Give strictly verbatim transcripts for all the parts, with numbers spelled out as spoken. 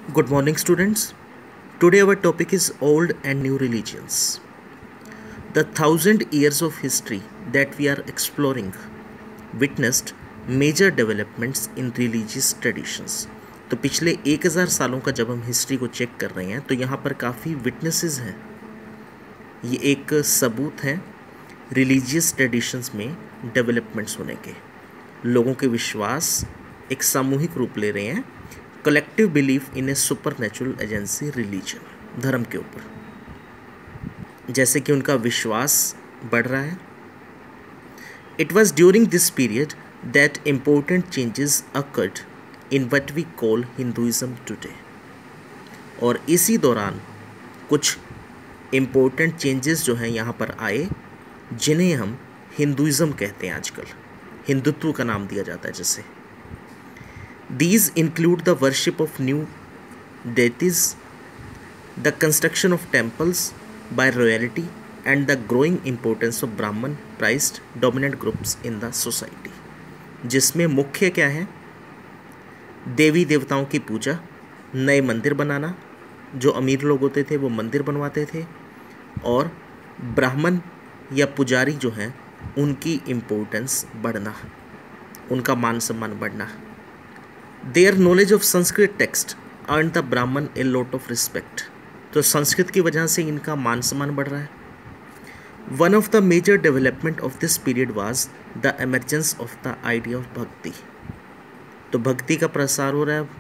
Good morning, students. Today, our topic is Old and New Religions. The thousand years of history that we are exploring witnessed major developments in religious traditions. तो पिछले एक हज़ार सालों का जब हम history को चेक कर रहे हैं तो यहाँ पर काफ़ी विटनेसेस हैं. ये एक सबूत हैं रिलीजियस ट्रेडिशंस में डेवलपमेंट्स होने के. लोगों के विश्वास एक सामूहिक रूप ले रहे हैं. Collective belief in a supernatural agency religion, धर्म के ऊपर, जैसे कि उनका विश्वास बढ़ रहा है. It was during this period that important changes occurred in what we call Hinduism today. और इसी दौरान कुछ इम्पोर्टेंट चेंजेस जो हैं यहाँ पर आए जिन्हें हम हिंदुइज्म कहते हैं. आजकल हिंदुत्व का नाम दिया जाता है जैसे. These include the worship of new deities, the construction of temples by royalty, and the growing importance of Brahman prized dominant groups in the society. जिसमें मुख्य क्या है? देवी देवताओं की पूजा, नए मंदिर बनाना, जो अमीर लोग होते थे वो मंदिर बनवाते थे, और ब्राह्मण या पुजारी जो हैं उनकी इम्पोर्टेंस बढ़ना, उनका मान सम्मान बढ़ना. Their knowledge of Sanskrit text earned the Brahman a lot of respect. तो संस्कृत की वजह से इनका मान सम्मान बढ़ रहा है. One of the major development of this period was the emergence of the idea of भक्ति. तो भक्ति का प्रसार हो रहा है.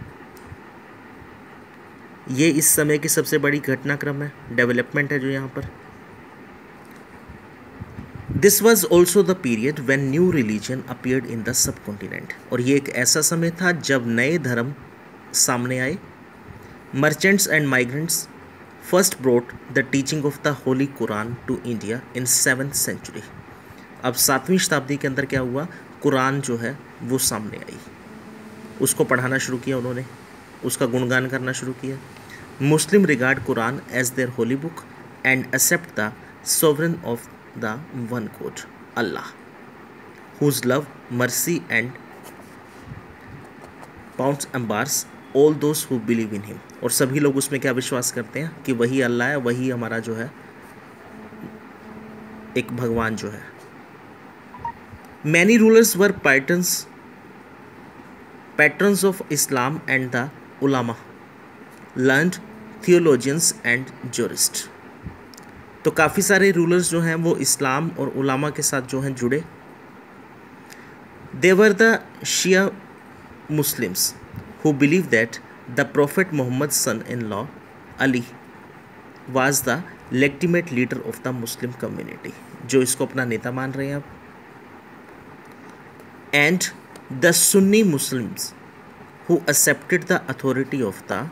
ये इस समय की सबसे बड़ी घटनाक्रम है, डेवलपमेंट है जो यहाँ पर. This was also the period when new religion appeared in the subcontinent. और ये एक ऐसा समय था जब नए धर्म सामने आए. Merchants and migrants first brought the teaching of the holy Quran to India in seventh century. अब सातवीं शताब्दी के अंदर क्या हुआ, कुरान जो है वो सामने आई, उसको पढ़ाना शुरू किया उन्होंने, उसका गुणगान करना शुरू किया. Muslim regard Quran as their holy book and accept the sovereign of the one God, Allah, whose love, mercy and bounds embrace all those who believe in him. और सभी लोग उसमें क्या विश्वास करते हैं कि वही अल्लाह है, वही हमारा जो है एक भगवान जो है. Many rulers were patrons patrons of Islam and the ulama, learned theologians and jurists. तो काफ़ी सारे रूलर्स जो हैं वो इस्लाम और उलामा के साथ जो हैं जुड़े. They were the Shia Muslims who believe that the prophet Mohammad son in law Ali was the legitimate leader of the Muslim community, जो इसको अपना नेता मान रहे हैं अब. And the Sunni Muslims who accepted the authority of the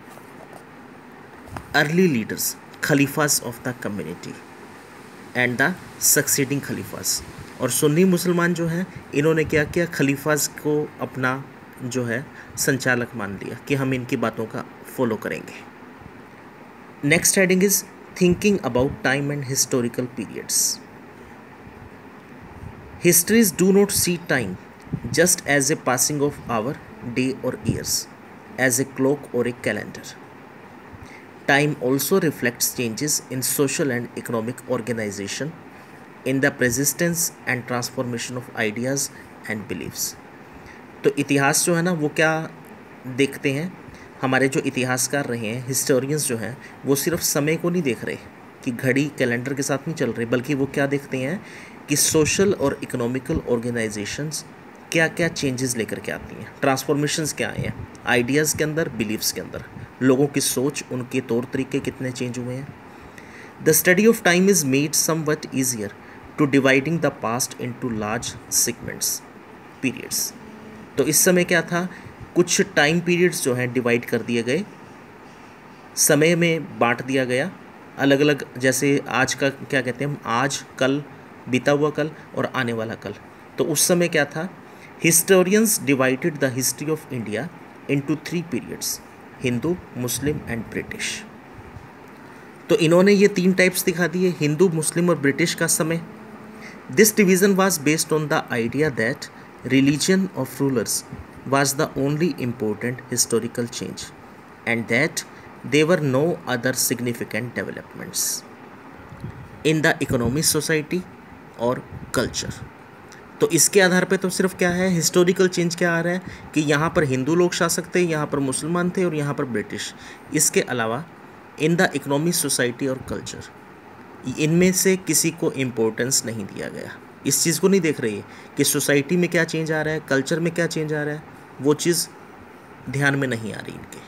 early leaders, Khalifas of the community and the succeeding Khalifas. और सुन्नी मुसलमान जो हैं इन्होंने क्या किया, खलीफास को अपना जो है संचालक मान लिया कि हम इनकी बातों का फॉलो करेंगे. Next heading is thinking about time and historical periods. Histories do not see time just as a passing of hour, day और ईयर्स, एज ए क्लॉक और a calendar. Time also reflects changes in social and economic organization, in the persistence and transformation of ideas and beliefs. तो इतिहास जो है ना वो क्या देखते हैं, हमारे जो इतिहासकार रहे हैं, हिस्टोरियंस जो हैं, वो सिर्फ समय को नहीं देख रहे कि घड़ी कैलेंडर के साथ नहीं चल रहे, बल्कि वो क्या देखते हैं कि सोशल और इकोनॉमिकल ऑर्गेनाइजेशंस क्या क्या चेंजेस लेकर के आती हैं, ट्रांसफॉर्मेशंस क्या आए हैं आइडियाज़ के अंदर, बिलीव्स के अंदर, लोगों की सोच, उनके तौर तरीके कितने चेंज हुए हैं. The study of time is made somewhat easier to dividing the past into large segments periods. तो इस समय क्या था, कुछ टाइम पीरियड्स जो हैं डिवाइड कर दिए गए, समय में बांट दिया गया अलग अलग. जैसे आज का क्या कहते हैं हम, आज, कल, बीता हुआ कल और आने वाला कल. तो उस समय क्या था, historians divided the history of India into three periods, Hindu, Muslim and British. तो इन्होंने ये तीन टाइप्स दिखा दिए, हिंदू, मुस्लिम और ब्रिटिश का समय. This division was based on the idea that religion of rulers was the only important historical change. and that there were no other significant developments in the economy, society और culture. तो इसके आधार पे तो सिर्फ क्या है, हिस्टोरिकल चेंज क्या आ रहा है कि यहाँ पर हिंदू लोग शासक थे, यहाँ पर मुसलमान थे और यहाँ पर ब्रिटिश. इसके अलावा इन द इकोनॉमी, सोसाइटी और कल्चर, इनमें से किसी को इम्पोर्टेंस नहीं दिया गया. इस चीज़ को नहीं देख रही है कि सोसाइटी में क्या चेंज आ रहा है, कल्चर में क्या चेंज आ रहा है, वो चीज़ ध्यान में नहीं आ रही इनके.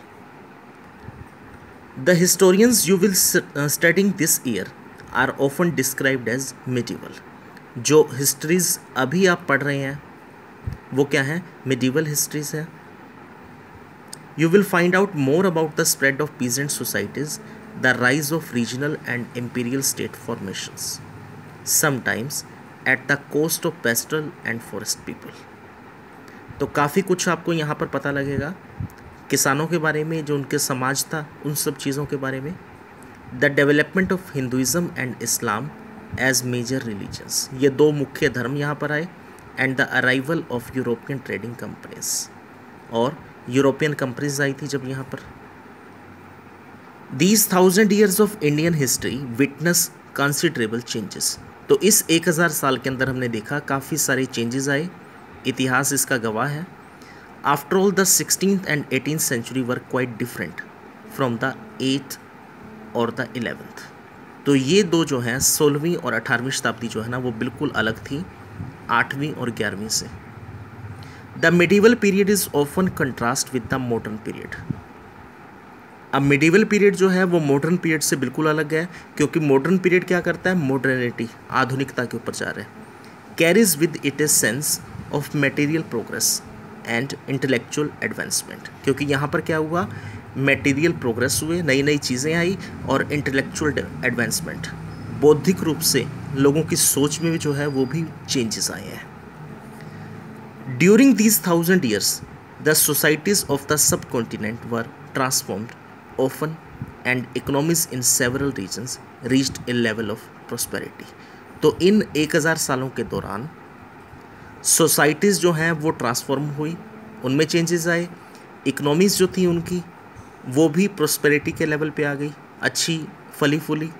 The historians you will studying this year are often described as medieval. जो हिस्ट्रीज अभी आप पढ़ रहे हैं वो क्या है, मिडिवल हिस्ट्रीज है. You will find out more about the spread of peasant societies, the rise of regional and imperial state formations, sometimes at the cost of pastoral and forest people. तो काफ़ी कुछ आपको यहाँ पर पता लगेगा किसानों के बारे में, जो उनके समाज था, उन सब चीज़ों के बारे में. The development of Hinduism and Islam as major religions, ये दो मुख्य धर्म यहाँ पर आए. And the arrival of European trading companies, और यूरोपियन कंपनीज आई थी जब यहाँ पर. These thousand years of Indian history witness considerable changes. तो इस एक हज़ार साल के अंदर हमने देखा काफ़ी सारे चेंजेस आए, इतिहास इसका गवाह है. After all the sixteenth and eighteenth century were quite different from the eighth और द इलेवेंथ. तो ये दो जो हैं, सोलहवीं और अठारहवीं शताब्दी जो है ना, वो बिल्कुल अलग थी आठवीं और ग्यारहवीं से. The medieval period is often contrast with the modern period. अब मिडिवल पीरियड जो है वो मॉडर्न पीरियड से बिल्कुल अलग है, क्योंकि मॉडर्न पीरियड क्या करता है, मॉडर्निटी, आधुनिकता के ऊपर जा रहा है. Carries with it a sense of material progress and intellectual advancement. क्योंकि यहाँ पर क्या हुआ, मटेरियल प्रोग्रेस हुए, नई नई चीज़ें आई, और इंटेलेक्चुअल एडवांसमेंट, बौद्धिक रूप से लोगों की सोच में भी जो है वो भी चेंजेस आए हैं. During these thousand years the societies of the subcontinent were transformed often and economies in several regions reached a level of prosperity. तो इन एक हज़ार सालों के दौरान सोसाइटीज़ जो हैं वो ट्रांसफॉर्म हुई, उनमें चेंजेस आए. इकोनॉमीज़ जो थी उनकी वो भी प्रोस्पेरिटी के लेवल पे आ गई, अच्छी फली फूली.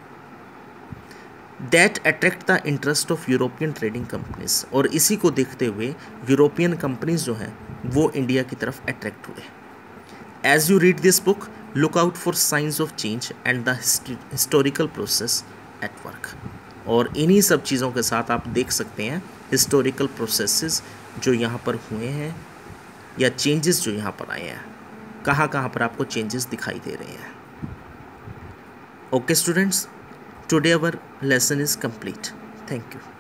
That attract the interest of European trading companies, और इसी को देखते हुए यूरोपियन कंपनीज जो हैं वो इंडिया की तरफ अट्रैक्ट हुए. As you read this book, look out for signs of change and the historical process at work. और इन्हीं सब चीज़ों के साथ आप देख सकते हैं हिस्टोरिकल प्रोसेसेस जो यहाँ पर हुए हैं, या चेंजेस जो यहाँ पर आए हैं, कहाँ कहाँ पर आपको चेंजेस दिखाई दे रहे हैं. Okay students, today our lesson is complete. Thank you.